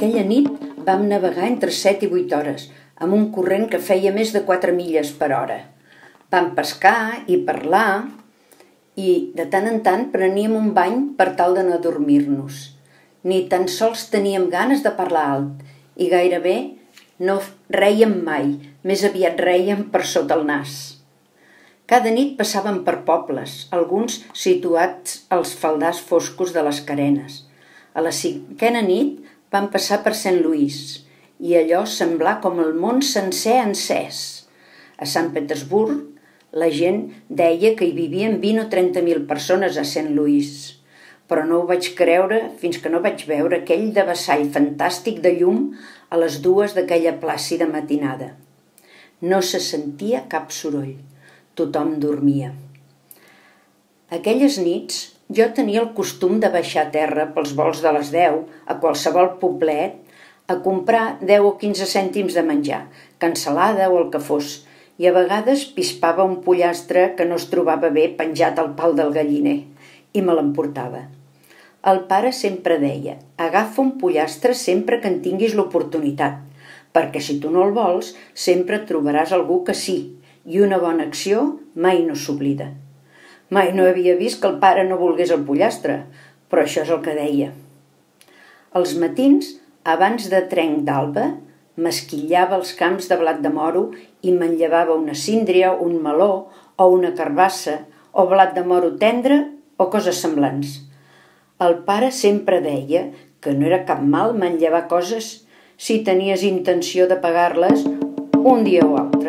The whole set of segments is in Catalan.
Aquella nit vam navegar entre 7 i 8 hores, amb un corrent que feia més de 4 milles per hora. Vam pescar i parlar i de tant en tant preníem un bany per tal de no adormir-nos. Ni tan sols teníem ganes de parlar alt i gairebé no rèiem mai, més aviat rèiem per sota el nas. Cada nit passàvem per pobles, alguns situats als faldars foscos de les carenes. A la 5a nit vam passar per Sant Lluís i allò semblà com el món sencer encès. A Sant Petersburg la gent deia que hi vivien 20 o 30.000 persones a Sant Lluís, però no ho vaig creure fins que no vaig veure aquell devessall fantàstic de llum a les 2 d'aquella plàcida matinada. No se sentia cap soroll, tothom dormia. Aquelles nits jo tenia el costum de baixar a terra pels volts de les 10 a qualsevol poblet a comprar 10 o 15 cèntims de menjar, cansalada o el que fos, i a vegades pispava un pollastre que no es trobava bé penjat al pal del galliner i me l'emportava. El pare sempre deia: agafa un pollastre sempre que en tinguis l'oportunitat, perquè si tu no el vols sempre trobaràs algú que sí, i una bona acció mai no s'oblida. Mai no havia vist que el pare no volgués el pollastre, però això és el que deia. Els matins, abans de trenc d'alba, m'esquillava els camps de blat de moro i me'n llevava una síndria, un meló o una carbassa o blat de moro tendre o coses semblants. El pare sempre deia que no era cap mal manllevar coses si tenies intenció de pagar-les un dia o altre.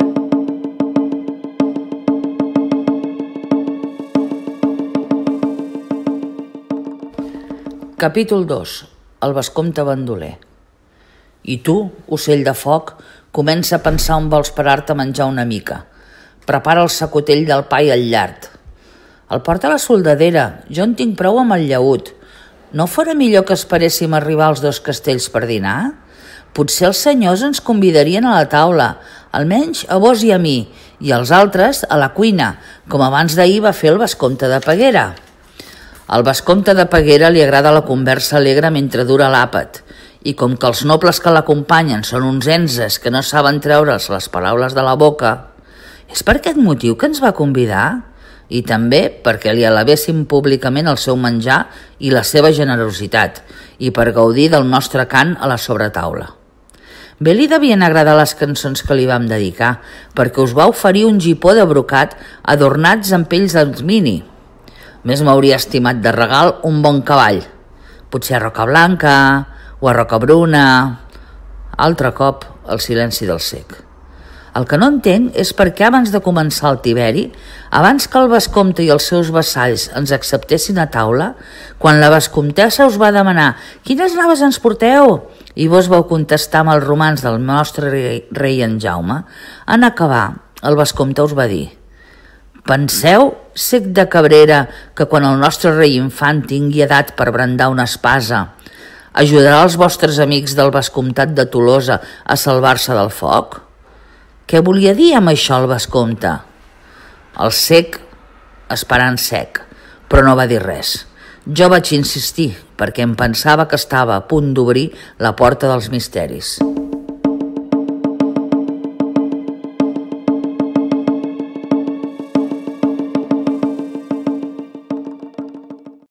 Capítol 2. El vescomte bandoler. I tu, ocell de foc, comença a pensar on vols parar-te a menjar una mica. Prepara el sacotell del pa i el llard. El porta a la soldadera, jo en tinc prou amb el llaüt. No fora millor que esperéssim arribar als 2 castells per dinar? Potser els senyors ens convidarien a la taula, almenys a vos i a mi, i als altres a la cuina, com abans d'ahir va fer el vescomte de Peguera. Al vescomte de Peguera li agrada la conversa alegre mentre dura l'àpat, i com que els nobles que l'acompanyen són uns enzes que no saben treure's les paraules de la boca, és per aquest motiu que ens va convidar, i també perquè li alabéssim públicament el seu menjar i la seva generositat, i per gaudir del nostre cant a la sobretaula. Bé li devien agradar les cançons que li vam dedicar, perquè us va oferir un gipó de brocat adornats amb pells d'almini. Més m'hauria estimat de regal un bon cavall, potser a Roca Blanca o a Roca Bruna. Altre cop, el silenci del cec. El que no entenc és per què abans de començar el Tiberi, abans que el vescomte i els seus vassalls ens acceptessin a taula, quan la vescomtessa us va demanar «Quines naves ens porteu?» i vos vau contestar amb els romans del nostre rei en Jaume, en acabar, el vescomte us va dir «Penseu, cec de Cabrera, que quan el nostre rei infant tingui edat per brandar una espasa, ajudarà els vostres amics del vescomtat de Tolosa a salvar-se del foc?» Què volia dir amb això el vescomte? El cec, esperant sec, però no va dir res. Jo vaig insistir, perquè em pensava que estava a punt d'obrir la porta dels misteris.